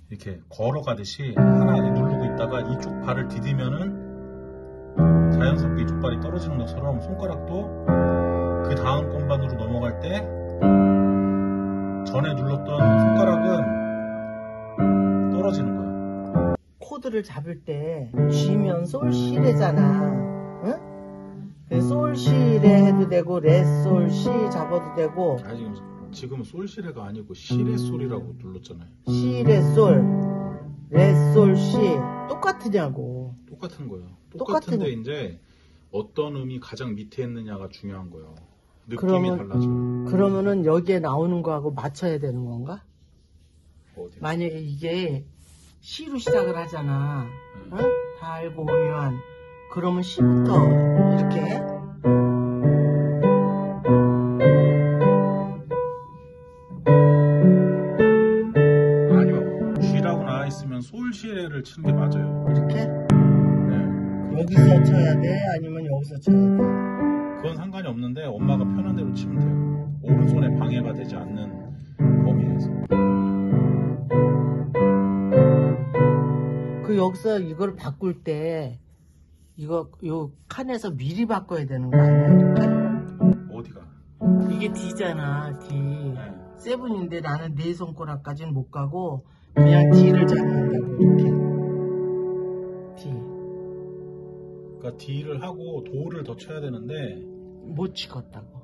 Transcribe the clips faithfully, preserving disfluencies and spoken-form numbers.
이렇게 걸어가듯이 하나 누르고 있다가 이쪽 발을 디디면은 자연스럽게 이쪽 발이 떨어지는 것처럼 손가락도 그 다음 건반으로 넘어갈 때 전에 눌렀던 손가락은 떨어지는 거예요. 코드를 잡을 때 G면 솔시래잖아. 응? 솔시레 해도 되고 레솔시 잡아도 되고. 아, 지금 지금은 솔시레가 아니고 시레솔이라고 눌렀잖아요. 시레솔 레솔시 똑같으냐고. 똑같은 거예요. 똑같은... 똑같은데 이제 어떤 음이 가장 밑에 있느냐가 중요한 거예요. 느낌이 그러면, 달라지고. 그러면은 여기에 나오는 거하고 맞춰야 되는 건가? 어디? 만약에 이게 C로 시작을 하잖아. 음. 응? 다 알고 오면 그러면 C부터 이렇게 해? 아니요. G라고 나와 있으면 솔시레를 치는 게 맞아요. 이렇게? 네. 여기서 쳐야 돼? 아니면 여기서 쳐야 돼? 그건 상관이 없는데 엄마가 편한 대로 치면 돼요. 오른손에 방해가 되지 않는 범위에서. 그 여기서 이걸 바꿀 때 이거 요 칸에서 미리 바꿔야 되는 거 아니야? 이렇게? 어디가? 이게 D잖아. D. 네. 세븐인데 나는 네 손가락까지는 못 가고 그냥 D를 잡는다고 이렇게. D. 그러니까 D를 하고 도를 더 쳐야 되는데 못 치겠다고.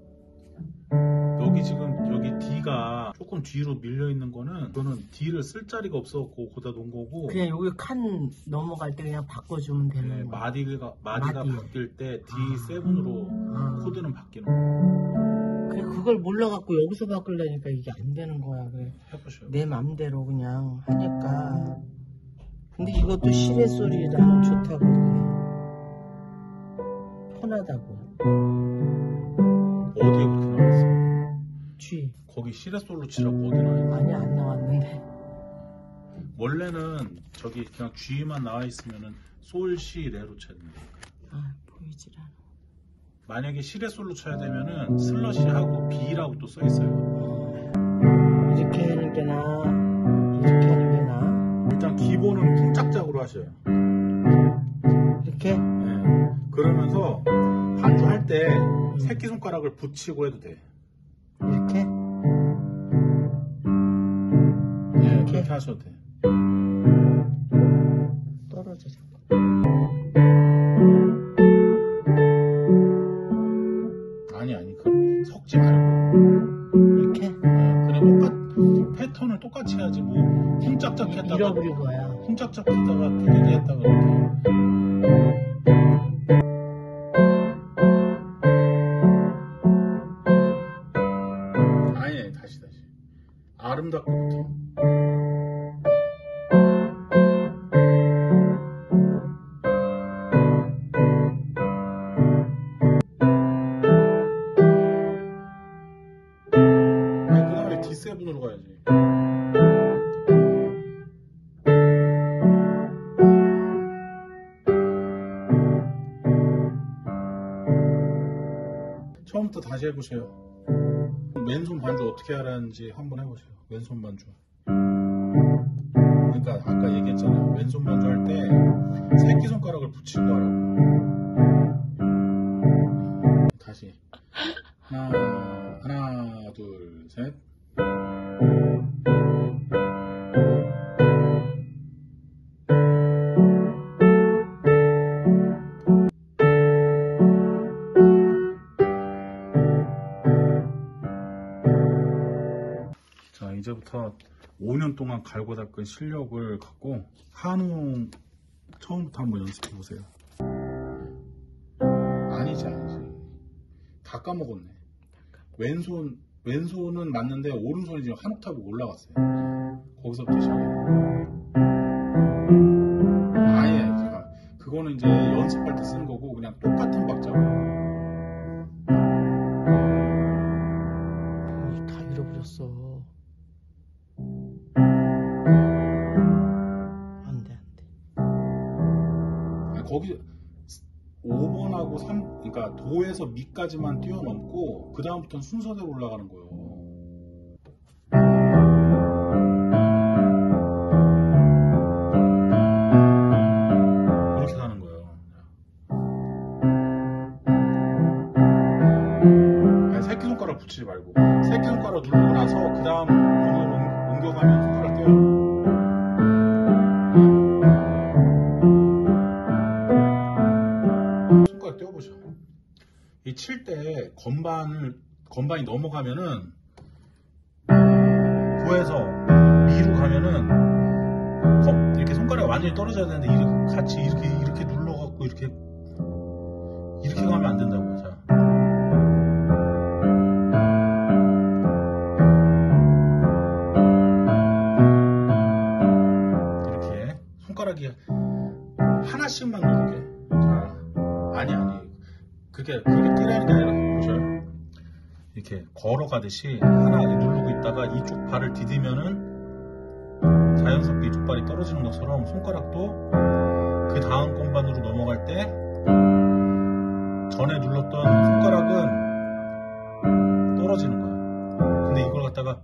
여기 지금 여기 D가 조금 뒤로 밀려 있는 거는 그거는 D를 쓸 자리가 없어갖고 거기다 놓은 거고. 그냥 여기 칸 넘어갈 때 그냥 바꿔주면 되는 네, 거야. 마디가 마디가 마디. 바뀔 때 디 아. 세븐으로 아. 코드는 바뀌는 거예요. 그래, 그걸 몰라갖고 여기서 바꾸려니까 이게 안 되는 거야. 그래. 해보셔요. 내 맘대로 그냥 하니까. 근데 이것도 시레 소리랑 좋다고. 편하다고. 어디에 그렇게 나왔어? G. 거기 시레솔로 치라고 어디 나와? 아니 안 나왔는데. 원래는 저기 그냥 G만 나와 있으면은 솔, 시, 레로 쳐야 됩니다. 아 보이질 않아. 만약에 시레솔로 쳐야 되면은 슬러시하고 B라고 또 써 있어요. 이렇게 하는 게 나아? 이렇게 하는 게 나아? 일단 기본은 쿵짝짝으로 하셔요. 이렇게? 네. 그러면서 반주할 때 새끼손가락을 붙이고 해도 돼. 이렇게? 네, 이렇게? 그렇게 하셔도 돼. 떨어져 자꾸. 아니 아니 그 섞지 말고 이렇게? 그냥 똑같 패턴을 똑같이 해야지 뭐 쿵짝짝 했다가 잃어버린 거야. 쿵짝짝 했다가 띠리리 했다가 이렇게. 아니 다시 다시 아름답게부터. 그 다음에 디 세븐으로 가야지. 처음부터 다시 해보세요. 왼손 반주 어떻게 하라는지 한번 해보세요. 왼손 반주. 그러니까 아까 얘기했잖아요. 왼손 반주 할 때 새끼손가락을 붙이고 하라고. 다시 하나 하나 둘 셋. 자, 이제부터 오 년 동안 갈고 닦은 실력을 갖고 한우 처음부터 한번 연습해 보세요. 아니지 아니지. 다 까먹었네. 왼손 왼손은 맞는데 오른손이 지금 한 옥타브 올라갔어요. 거기서부터 시작해요. 아예 제가 그거는 이제 연습할 때 쓰는 거고 그냥 똑같은 박자고. 다 잃어버렸어. 안돼 안돼. 거기 오 번하고 삼, 그러니까 도에서 미까지만 뛰어넘고 그 다음부터는 순서대로 올라가는 거예요. 누르지 말고 새끼 손가락 누르고 나서 그 다음 번호로 옮겨가면 손가락 떼요. 손가락 떼어보셔. 이 칠 때 건반을 건반이 넘어가면은 구에서 미로 가면은 검- 이렇게 손가락이 완전히 떨어져야 되는데 이렇게 같이 이렇게 이렇게 눌러갖고 이렇게 이렇게 가면 안 된다고. 자. 이렇게 손가락이 하나씩만 누르게. 자, 아니 아니. 그게 그게 뛰라는 게 아니라 보셔요. 이렇게 걸어가듯이 하나 누르고 있다가 이쪽 발을 디디면은 자연스럽게 이쪽 발이 떨어지는 것처럼 손가락도 그 다음 건반으로 넘어갈 때 전에 눌렀던 손가락은 떨어지는 거야. 근데 이걸 갖다가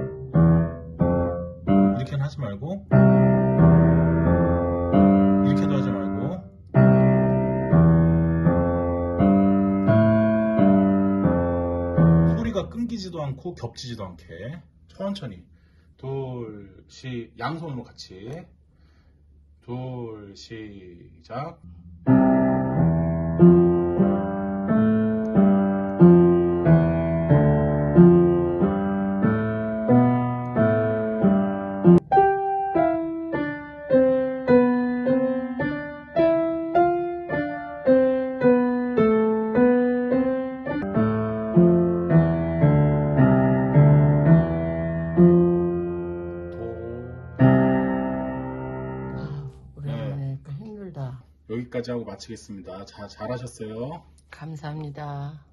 이렇게는 하지 말고 이렇게도 하지 말고 소리가 끊기지도 않고 겹치지도 않게 천천히 둘, 시, 양손으로 같이 둘, 시작. 여기까지 하고 마치겠습니다. 자, 잘하셨어요. 감사합니다.